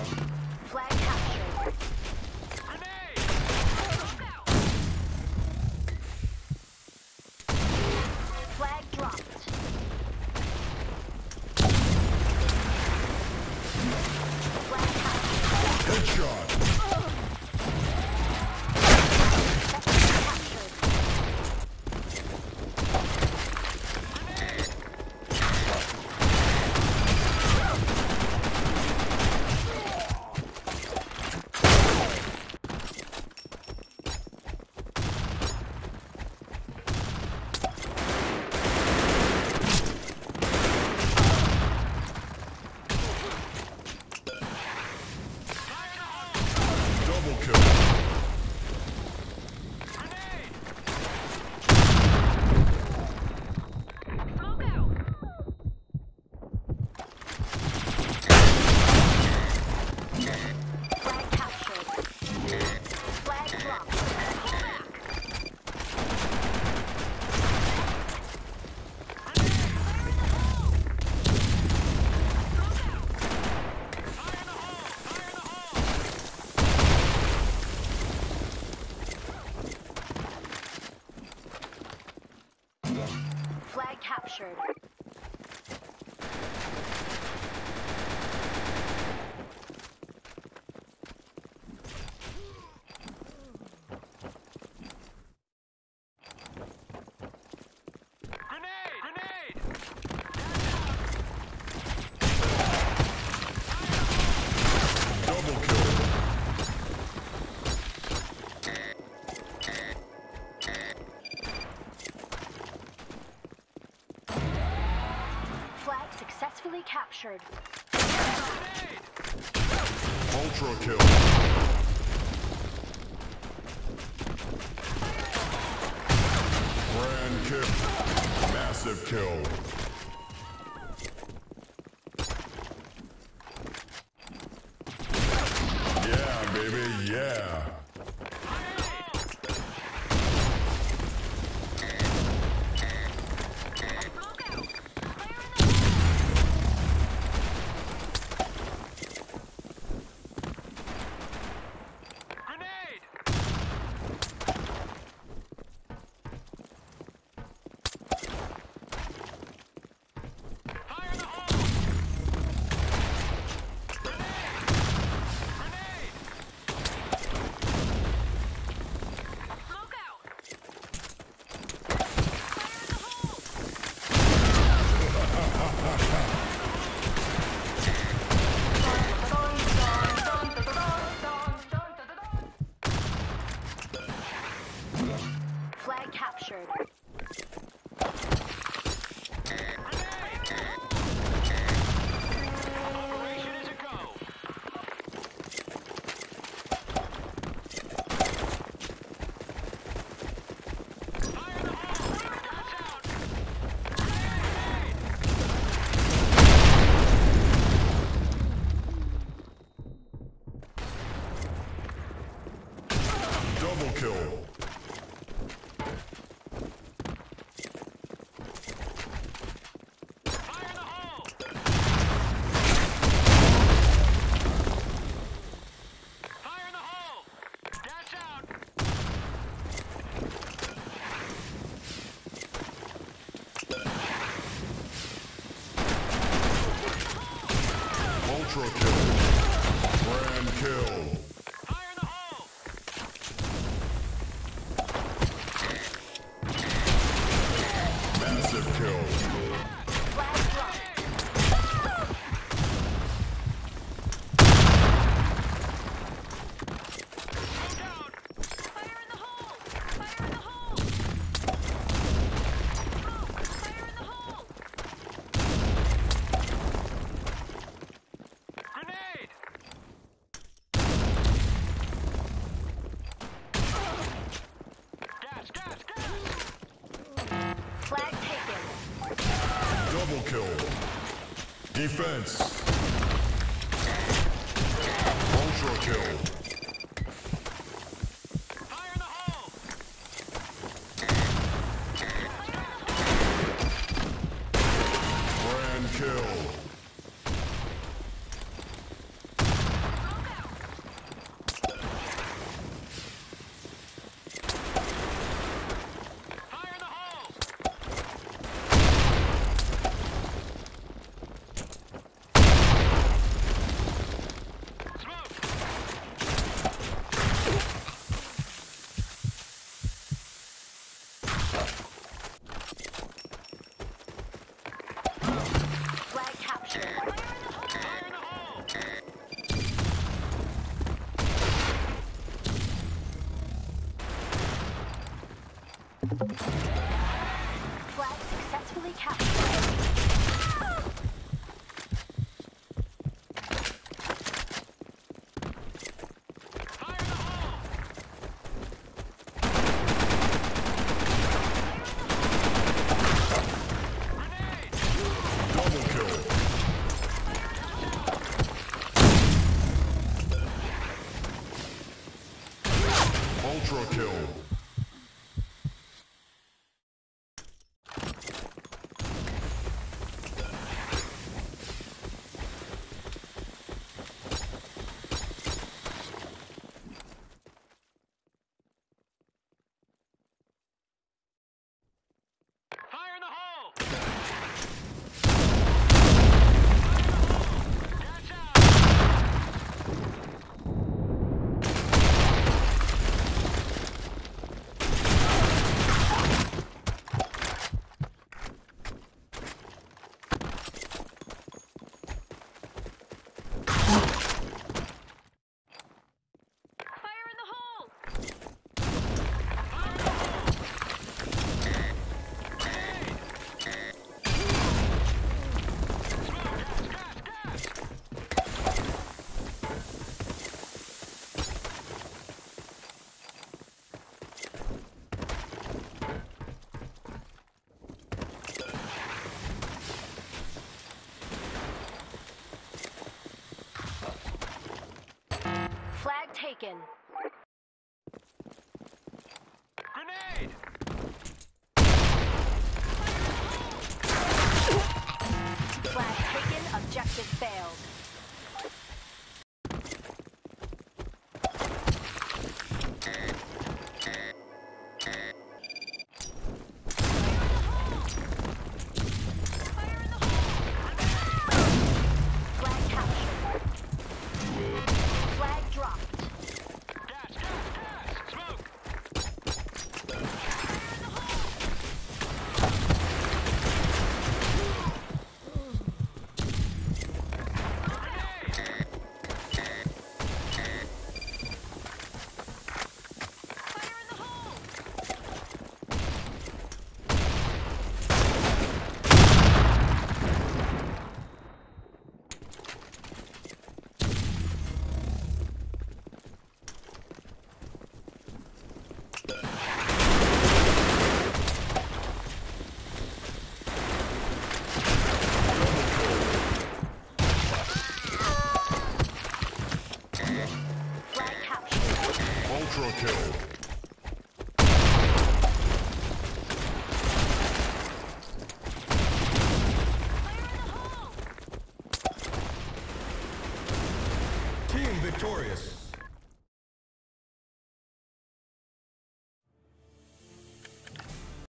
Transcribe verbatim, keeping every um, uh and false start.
Flag captured. Flag dropped. Flag captured. Headshot. Double kill. Flag captured. Flag dropped. Flag captured. Double kill. Flag successfully captured. Ultra kill. Grand kill. Massive kill. Yeah, baby, yeah. Flag captured. Double kill. Ultra kill. Grand kill. Massive kill. Flag dropped. Fire in the hole! Fire in the hole! Fire in the hole! Flag taken. Double kill. Defense. Ultra kill. Grand kill. Flag successfully captured. Double kill. Ultra kill. Fire in the hole! Catch out! Fire in the hole! Flag taken. Grenade! Flag taken. Objective failed. Flag captured. Flag dropped. Gas, gas, gas! Smoke! Grenade! Fire in the hole! Flag captured. Ultra kill. Fire in the hole! Team victorious.